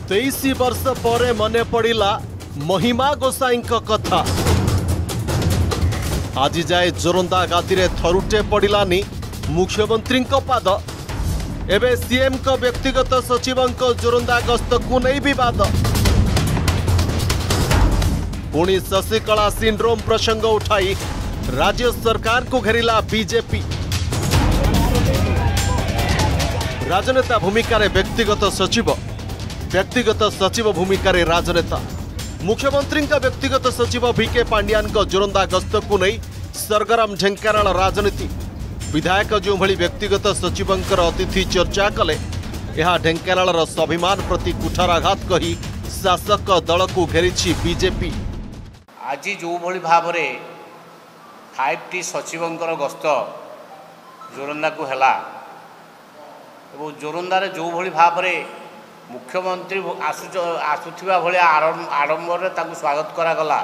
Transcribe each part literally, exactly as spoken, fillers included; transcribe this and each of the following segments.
तेईस वर्ष पर मने पड़ा महिमा गोसाई कथा। आज जाए जोरंदा गादी रे थरुटे पड़ानी मुख्यमंत्री पाद। एवं सीएम को व्यक्तिगत सचिव जोरंदा गस्त को नहीं विवाद। पुणी शशिकला सिंड्रोम प्रसंग उठाई राज्य सरकार को घेरिला बीजेपी। राजनेता भूमिका रे व्यक्तिगत सचिव व्यक्तिगत सचिव भूमिका रे राजनेता मुख्यमंत्री व्यक्तिगत सचिव भिके पांड्यान जोरंदा गस्त को नहीं सरगरम ढेंकानाल राजनीति। विधायक जो भली व्यक्तिगत सचिवंकर अतिथि चर्चा कले यह ढेंकानाल स्वाभिमान प्रति कुठाराघात कही शासक दल को घेरी बीजेपी। आज जो भली भाव रे फाइव टी सचिवंकर गस्त जोरंदा को हैला एवं जोरंदा रे जो भली भाव रे मुख्यमंत्री आसु आसुथिबा भलिया आडंबर ताकू स्वागत करागला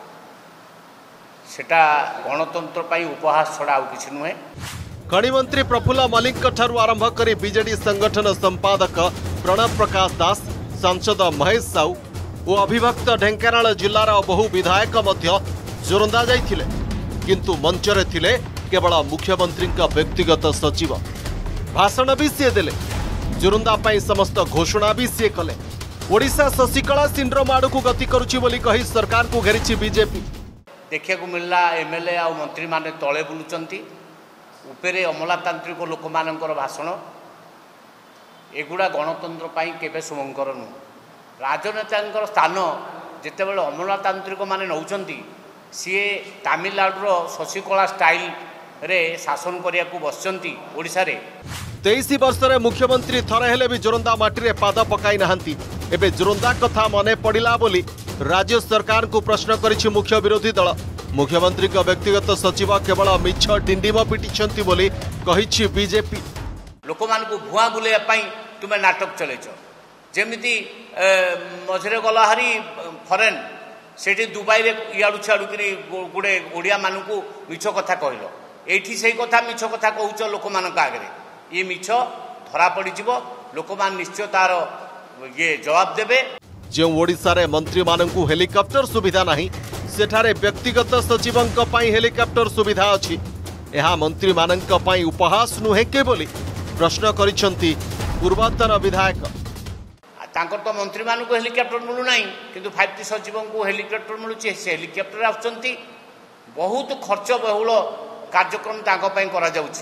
सेटा गणतंत्र पाई उपहास छड़ा आउ किछि नुहे। खनि मंत्री प्रफुल्ल मल्लिक ठारू आरंभ करी बीजेडी संगठन संपादक प्रणव प्रकाश दास, सांसद महेश साहू और अभिभक्त ढेंकानाल जिलार बहु विधायक मध्य जोरंदा जाइथिले, किंतु मंचरे थिले केवल मुख्यमंत्री व्यक्तिगत सचिव। भाषण भी सी देले, जोरंदा पाई समस्त घोषणा भी सी कले। ओडिशा शशिकला सिंड्रोम आड़ को गति करुछि बोली कही सरकार को घेरी बीजेपी। देखा मिलला एमएलए आ मंत्री माने तले बुलुचंती उपरे अमलातांत्रिक लोक मानकर भाषण एगुड़ा गणतंत्र पाई केबे सुमंकर नु। राजनेता स्थान जितेबाला अमलातांत्रिक माने नौचंती सी तमिलनाडुर शशिकला स्टाइल रे शासन करिया को बसचंती ओडिशा रे। तेईस वर्ष रे मुख्यमंत्री थरे हेले भी जोरंदा माटी रे पाद पकाई नाहंती। एबे जोरंदा कथा मने पड़िला बोली राज्य सरकार को प्रश्न करिछि मुख्य विरोधी दल। मुख्यमंत्री का व्यक्तिगत सचिव केवल मिछ डिंडिम पिटिछंती बोली कहिछि बीजेपी। लोक मान को भुआ बुले पई तुमे नाटक चलेछ। जेमिति मझरे गला हरी फरेन सेठी दुबई रे इयाडु छाडु करी गुडे ओडिया मानु को मिछ कथा कहलो। एठी सेही कथा मिछ कथा कहउछ लोक मान का आगरे। ये मिछ धरा पड़ी जीव लोक मान निश्चय तार ये जवाब देबे। जो ओडिशा रे मंत्री माननकु हेलिकॉप्टर सुविधा नहीं सेठारे व्यक्तिगत सचिवंक पाई हेलिकॉप्टर सुविधा अछि। एहा मंत्री माननक पाई उपहास नुहे के बोली प्रश्न करिसंती पूर्वतन विधायक। तांकर तो मंत्री माननकु हेलिकॉप्टर मिलु नाही किंतु फाइव टी सचिवंकु हेलिकॉप्टर मिलुछि। से हेलिकॉप्टर आछंती बहुत खर्च बहुल कार्यक्रम तांको पाई करा जाउछि।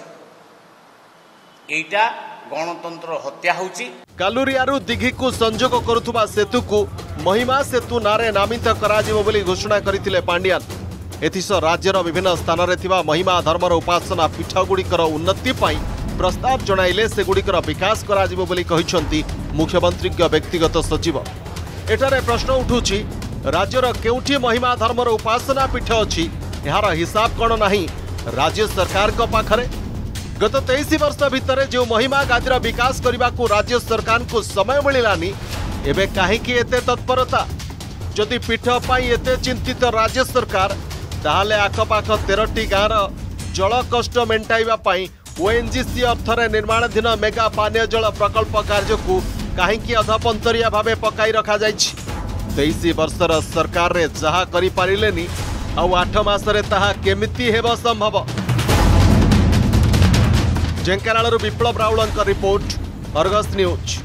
एटा गणतंत्र हत्या होउछि। कालुरियारू दिघी को संजोग करुथुबा सेतु को महिमा सेतु नारे नामित कराजिबो बोली घोषणा करथिले पांड्यान। एथिस राज्यर विभिन्न स्थान रे थिबा महिमा धर्मर उपासना पीठगुड़िकर उन्नति पाई प्रस्ताव जणाइले से गुड़िकर विकास कराजिबो बोली कहिसंती मुख्यमंत्री व्यक्तिगत सचिव। एटारे प्रश्न उठुछि राज्यर केउठी महिमा धर्मर उपासना पीठ अछि एहार हिसाब कोन नाही राज्य सरकार को पाखरे। गत तेईस वर्ष भितर जो महिमा गादीर विकास करने को राज्य सरकार को समय मिलानी एबे काहेकि एते तत्परता। जदि पीठ पाई एते चिंतित राज्य सरकार ताहाले आखपाख तेरटी गाँवर जल कष्ट मेंटाइबा पाई ओएनजीसी अर्थरे निर्माणाधीन मेगा पानीय जल प्रकल्प कार्य को काहेकि अधपंतरिया भावे पकाई रखा जाइछि। तेईस वर्षर सरकार रे जहा करि पारिलेनी आउ आठ मासरे ताहा केमिति हेबो संभव। ढेंकानालରୁ ବିପ୍ଳବ ରାଉଳଙ୍କ रिपोर्ट, अर्गस न्यूज।